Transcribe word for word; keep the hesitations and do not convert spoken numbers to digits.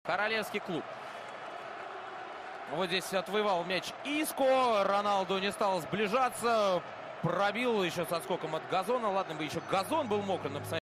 Королевский клуб. Вот здесь отвоевал мяч Иско. Роналду не стал сближаться. Пробил еще со скоком от газона. Ладно бы еще газон был мокрый, но посмотрите.